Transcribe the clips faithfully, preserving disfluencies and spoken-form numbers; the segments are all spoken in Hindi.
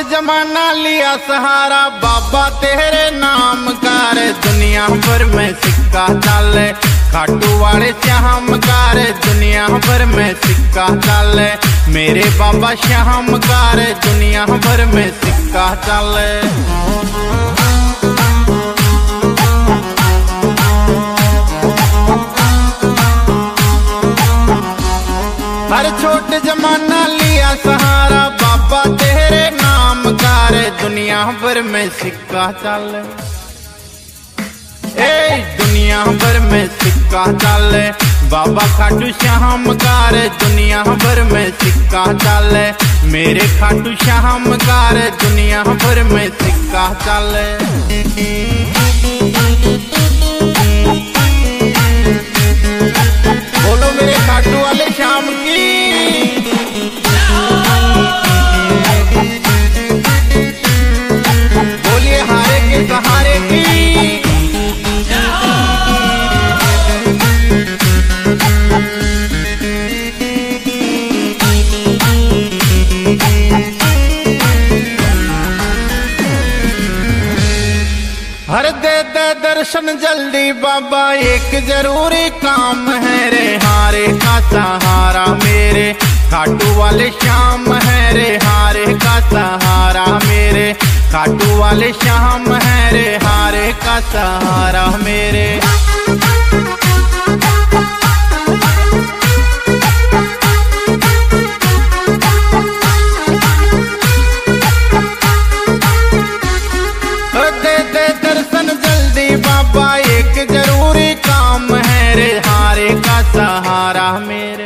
जमाना लिया सहारा बाबा तेरे नाम का रे, दुनिया भर में सिक्का डाले खाटू वाले श्याम का रे, दुनिया भर में सिक्का डाले मेरे बाबा श्याम का रे, दुनिया भर में सिक्का डाले। हर छोट जमाना लिया सहारा बाबा तेरे नाम का रे, दुनिया भर में सिक्का डाले ए दुनिया भर में सिक्का डाले बाबा खाटू श्याम का रे, दुनिया भर में सिक्का डाले मेरे खाटू श्याम का रे, दुनिया भर में सिक्का डाले। बोलो मेरे खाटू वाले श्याम की। बोलिए हारे के सहारे की। हर दे दे दर्शन जल्दी बाबा एक जरूरी काम है रे, हारे का सहारा मेरे खाटू वाले श्याम है रे, हारे का सहारा मेरे खाटू वाले श्याम है रे, हारे का सहारा मेरे। बाबा एक जरूरी काम है रे, हारे का सहारा मेरे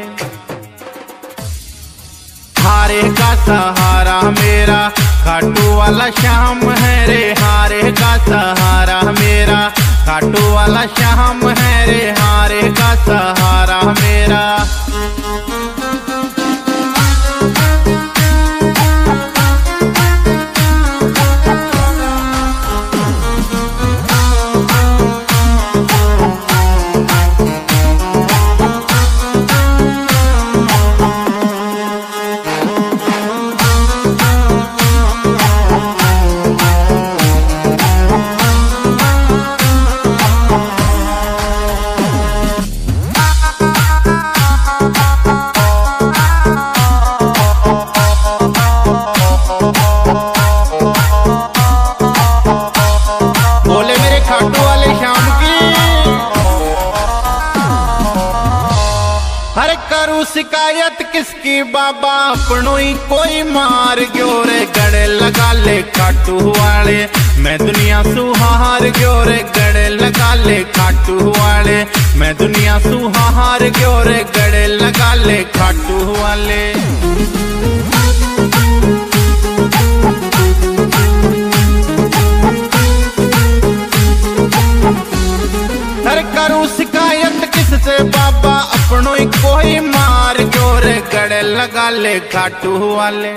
हारे का सहारा मेरा खाटू वाला श्याम है रे, हारे का सहारा मेरा खाटू वाला श्याम है रे, हारे का सहारा मेरा। हर करूं शिकायत किसकी बाबा अपनों ही कोई मार गयो रे, गड़े लगा ले खाटू वाले मैं दुनिया सुहार गयो रे, गड़े लगा ले खाटू वाले मैं दुनिया सुहार गयो रे, गड़े लगा ले खाटू वाले। हर करूं शिकायत किससे बाबा अपनों ही कोई मार गयो रे, गड़े लगा ले खाटू वाले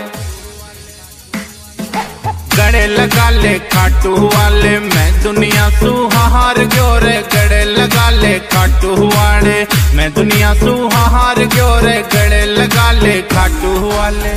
गड़े लगा ले खाटू वाले मैं दुनिया सुहार गयो रे, गड़े लगा ले खाटू वाले मैं दुनिया सुहार गयो रे, गड़े लगा ले खाटू वाले।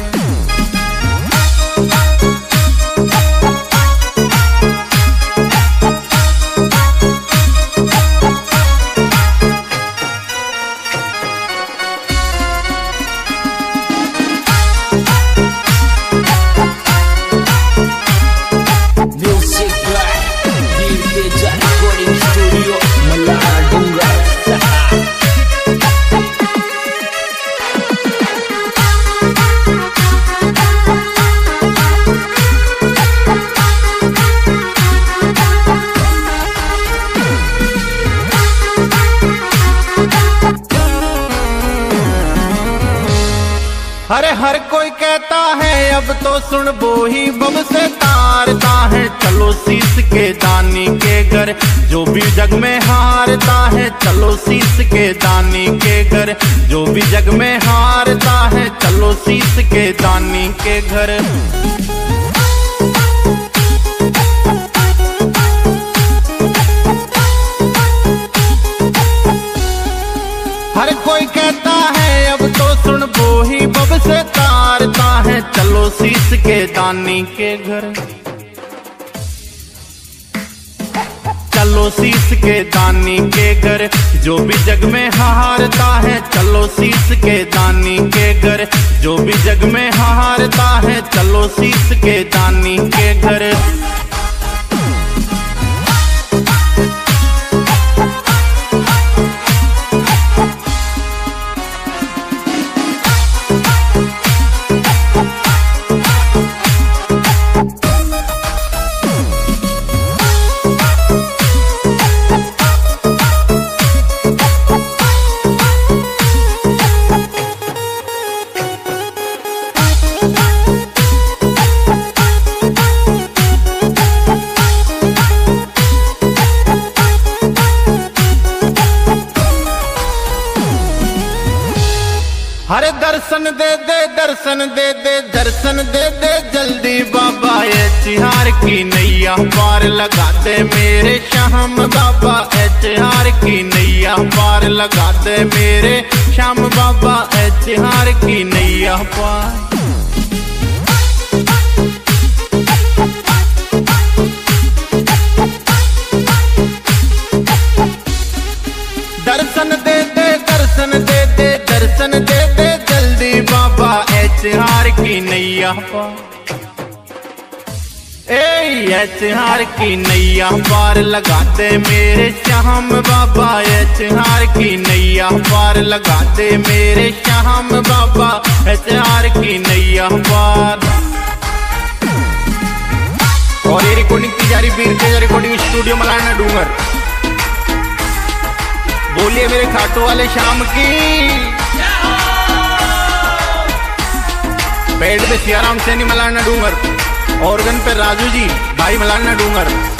अरे हर कोई कहता है अब तो सुन वो ही बब से तारता है, चलो शीश के दानी के घर जो भी जग में हारता है, चलो शीश के दानी के घर जो भी जग में हारता है, चलो शीश के दानी के घर। हर कोई कहता है अब तो सुन वो ही बब से तारता है, चलो चलो शीश के दानी के घर, चलो शीश के दानी के घर, जो भी जग में हारता है चलो शीश के दानी के घर, जो भी जग में हारता है चलो शीश के दानी के घर। हरे दर्शन दे दे दर्शन दे दे दर्शन दे दे जल्दी बाबा, ये चिहार की नैया पार लगा दे मेरे श्याम बाबा, ए चिहार की नैया पार लगा दे मेरे श्याम बाबा, ए चिहार की नैया पार। दर्शन दे दे दर्शन दे दे दर्शन दे दे जल्दी बाबा, ए चिहार की नैया पार, ए चिहार की नैया पार लगा दे मेरे श्याम बाबा, ए चिहार की नैया पार लगा दे मेरे श्याम बाबा, ए चिहार की नैया पार। और ये रिकॉर्डिंग की जा रही वीर तेजा रिकॉर्डिंग स्टूडियो मलाना डूंगर। बोलिए मेरे खाटू वाले शाम की। पेड़ पे सियाराम सैनी मलाना डूंगर, ऑर्गन पे राजू जी भाई मलाना डूंगर।